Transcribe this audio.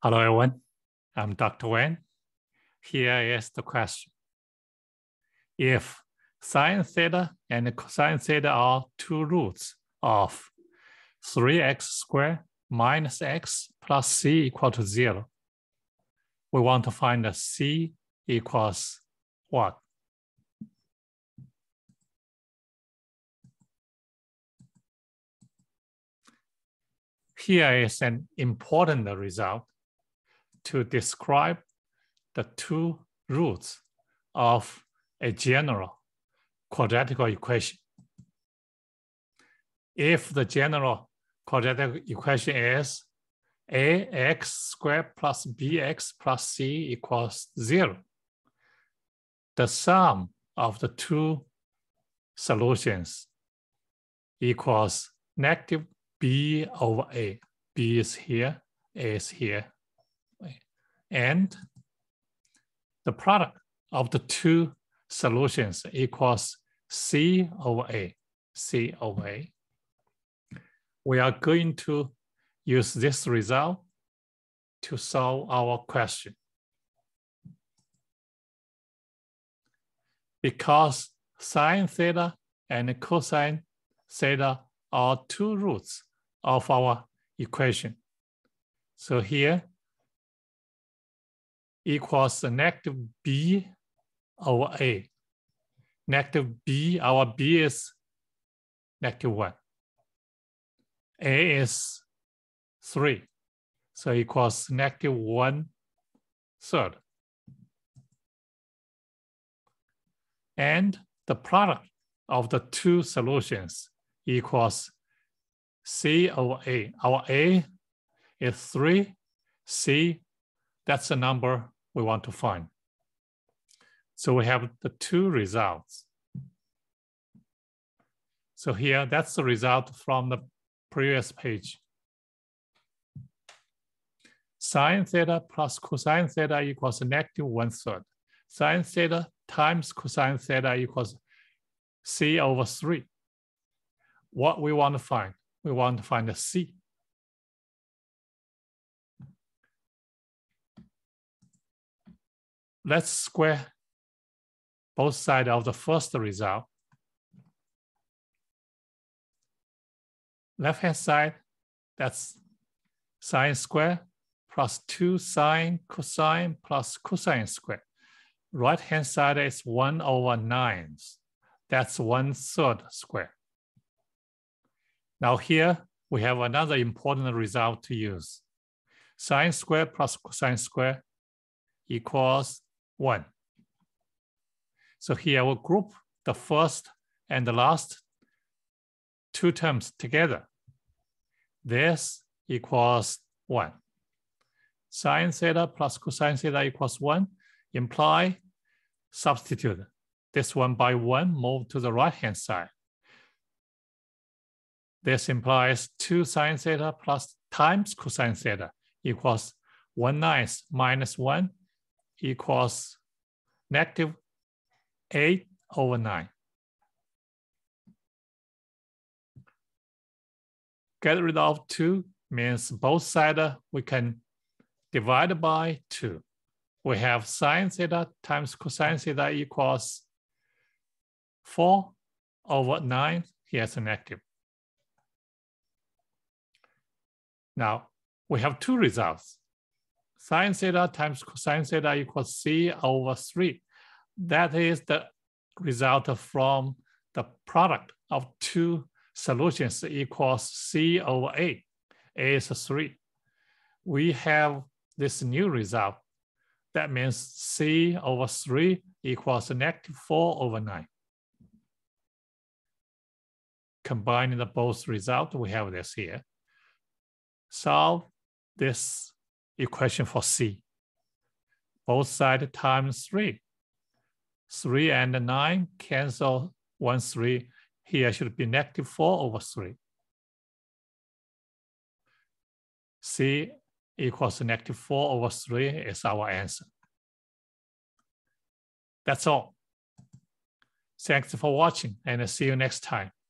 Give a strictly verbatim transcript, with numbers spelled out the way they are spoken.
Hello, everyone. I'm Doctor Wang. Here is the question. If sine theta and cosine theta are two roots of three x squared minus x plus c equal to zero, we want to find the c equals what? Here is an important result to describe the two roots of a general quadratic equation. If the general quadratic equation is ax squared plus bx plus c equals zero, the sum of the two solutions equals negative b over a. B is here, a is here. And the product of the two solutions equals c over a, c over a. We are going to use this result to solve our question. Because sine theta and cosine theta are two roots of our equation. So here equals negative b over a. Negative b, our b is negative one. A is three, so equals negative one third. And the product of the two solutions equals c over a. Our a is three, c, that's the number we want to find. So we have the two results. So here, that's the result from the previous page. Sine theta plus cosine theta equals negative one third. Sine theta times cosine theta equals c over three. What we want to find? We want to find the c. Let's square both sides of the first result. Left-hand side, that's sine squared plus two sine cosine plus cosine squared. Right-hand side is one over nine. That's one third square. Now here, we have another important result to use. Sine squared plus cosine squared equals one. So here we'll group the first and the last two terms together. This equals one. Sine theta plus cosine theta equals one, imply substitute this one by one, move to the right-hand side. This implies two sine theta plus times cosine theta equals one ninth minus one equals negative eight over nine. Get rid of two means both sides we can divide by two. We have sine theta times cosine theta equals four over nine. Here's a negative. Now, we have two results. Sine theta times cosine theta equals c over three. That is the result from the product of two solutions equals c over a. A is three. We have this new result. That means c over three equals negative four over nine. Combining the both results, we have this here. Solve this equation for c. Both sides times three. three and nine cancel one, three. Here should be negative four over three. C equals negative four over three is our answer. That's all. Thanks for watching and see you next time.